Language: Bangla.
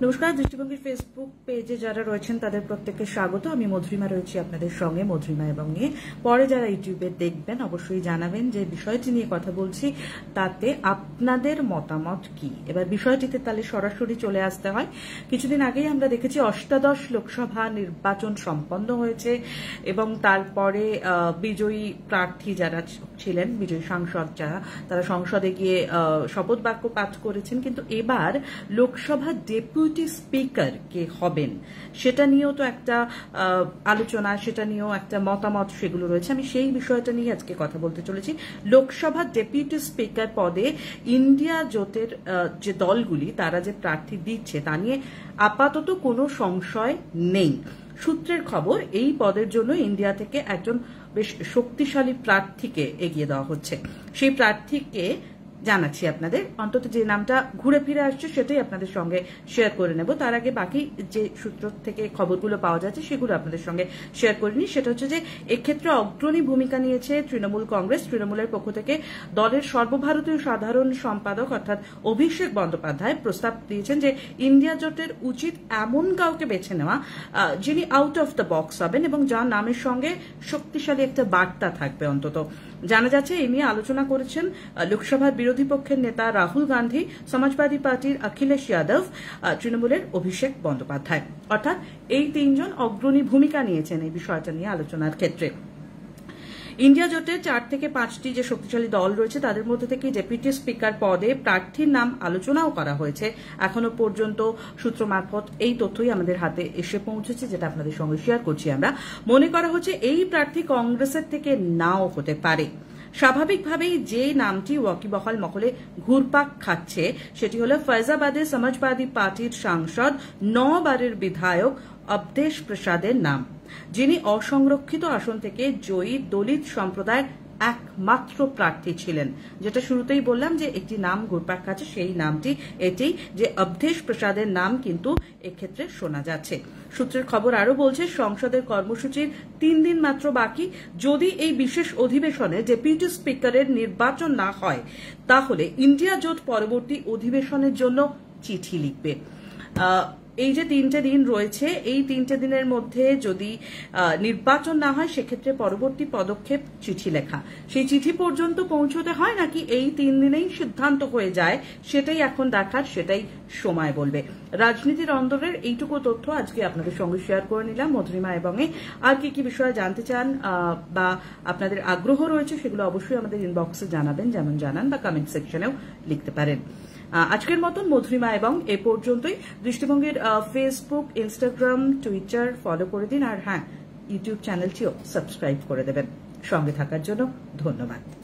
নমস্কার, দৃষ্টিভঙ্গির ফেসবুক পেজে যারা রয়েছেন তাদের প্রত্যেককে স্বাগত। আমি মধুরিমা রয়েছি আপনাদের সঙ্গে, মধুরিমা এবং নিয়ে। পরে যারা ইউটিউবে দেখবেন অবশ্যই জানাবেন যে বিষয়টি নিয়ে কথা বলছি তাতে আপনাদের মতামত কি। এবার বিষয়টিতে তাহলে সরাসরি চলে আসতে হয়। কিছুদিন আগেই আমরা দেখেছি অষ্টাদশ লোকসভা নির্বাচন সম্পন্ন হয়েছে এবং তারপরে বিজয়ী প্রার্থী যারা ছিলেন, বিজয়ী সাংসদ যারা, তারা সংসদে গিয়ে শপথ বাক্য পাঠ করেছেন। কিন্তু এবার লোকসভা ডেপুটি স্পিকার কে হবেন সেটা নিয়েও তো একটা আলোচনা, সেটা নিয়েও একটা মতামত সেগুলো রয়েছে। আমি সেই বিষয়টা নিয়ে আজকে কথা বলতে চলেছি। লোকসভা ডেপুটি স্পিকার পদে ইন্ডিয়া জোটের যে দলগুলি তারা যে প্রার্থী দিচ্ছে তা নিয়ে আপাতত কোনো সংশয় নেই। সূত্রের খবর, এই পদের জন্য ইন্ডিয়া থেকে একজন বেশ শক্তিশালী প্রার্থীকে এগিয়ে দেওয়া হচ্ছে। সেই প্রার্থীকে জানাচ্ছি আপনাদের, অন্তত যে নামটা ঘুরে ফিরে আসছে সেটাই আপনাদের সঙ্গে শেয়ার করে নেব। তার আগে বাকি যে সূত্র থেকে খবরগুলো পাওয়া যাচ্ছে সেগুলো আপনাদের সঙ্গে শেয়ার করে নিই। সেটা হচ্ছে যে এক্ষেত্রে অগ্রণী ভূমিকা নিয়েছে তৃণমূল কংগ্রেস। তৃণমূলের পক্ষ থেকে দলের সর্বভারতীয় সাধারণ সম্পাদক অর্থাৎ অভিষেক বন্দ্যোপাধ্যায় প্রস্তাব দিয়েছেন যে ইন্ডিয়া জোটের উচিত এমন কাউকে বেছে নেওয়া যিনি আউট অফ দ্য বক্স হবেন এবং যার নামের সঙ্গে শক্তিশালী একটা বার্তা থাকবে। অন্তত জানা যাচ্ছে এই নিয়ে আলোচনা করেছেন লোকসভার বিরোধী পক্ষের নেতা রাহুল গান্ধী, সমাজবাদী পার্টির অখিলেশ যাদব, তৃণমূলের অভিষেক বন্দ্যোপাধ্যায়। অর্থাৎ এই তিনজন অগ্রণী ভূমিকা নিয়েছেন এই বিষয়টা নিয়ে আলোচনার ক্ষেত্রে। ইন্ডিয়া জোটের 4 থেকে 5টি যে শক্তিশালী দল রয়েছে তাদের মধ্যে থেকে ডেপুটি স্পিকার পদে প্রার্থীর নাম আলোচনাও করা হয়েছে। এখনো পর্যন্ত সূত্র মারফত এই তথ্যই আমাদের হাতে এসে পৌঁছেছে, যেটা আপনাদের সঙ্গে শেয়ার করছি আমরা। মনে করা হচ্ছে এই প্রার্থী কংগ্রেসের থেকে নাও হতে পারে। স্বাভাবিকভাবেই যে নামটি ওয়াকিবহাল মহলে ঘুরপাক খাচ্ছে সেটি হল ফৈজাবাদে সমাজবাদী পার্টির সাংসদ 9 বারের বিধায়ক অবধেশ প্রসাদের নাম, যিনি অসংরক্ষিত আসন থেকে জয়ী দলিত সম্প্রদায়ের একমাত্র প্রার্থী ছিলেন। যেটা শুরুতেই বললাম যে একটি নাম ঘুরপাক খাচ্ছে, সেই নামটি এটি যে অবধেশ প্রসাদের নাম কিন্তু এক্ষেত্রে শোনা যাচ্ছে। সূত্রের খবর আরো বলছে সংসদের কর্মসূচির 3 দিন মাত্র বাকি। যদি এই বিশেষ অধিবেশনে ডেপুটি স্পিকারের নির্বাচন না হয় তাহলে ইন্ডিয়া জোট পরবর্তী অধিবেশনের জন্য চিঠি লিখবে। এই যে 3টে দিন রয়েছে, এই 3টে দিনের মধ্যে যদি নির্বাচন না হয় সেক্ষেত্রে পরবর্তী পদক্ষেপ চিঠি লেখা। সেই চিঠি পর্যন্ত পৌঁছতে হয় নাকি এই 3 দিনেই সিদ্ধান্ত হয়ে যায় সেটাই এখন দেখার, সেটাই সময় বলবে। রাজনীতির অন্দরের এইটুকু তথ্য আজকে আপনাদের সঙ্গে শেয়ার করে নিলাম মধুরিমা এবং আর কি কি বিষয়ে জানতে চান বা আপনাদের আগ্রহ রয়েছে সেগুলো অবশ্যই আমাদের ইনবক্সে জানাবেন, যেমন জানান বা কমেন্ট সেকশনেও লিখতে পারেন। আজকের মতন মধুরিমা এবং এ পর্যন্তই। দৃষ্টিভঙ্গির ফেসবুক, ইনস্টাগ্রাম, টুইটার ফলো করে দিন, আর হ্যাঁ, ইউটিউব চ্যানেলটিও সাবস্ক্রাইব করে দেবেন। সঙ্গে থাকার জন্য ধন্যবাদ।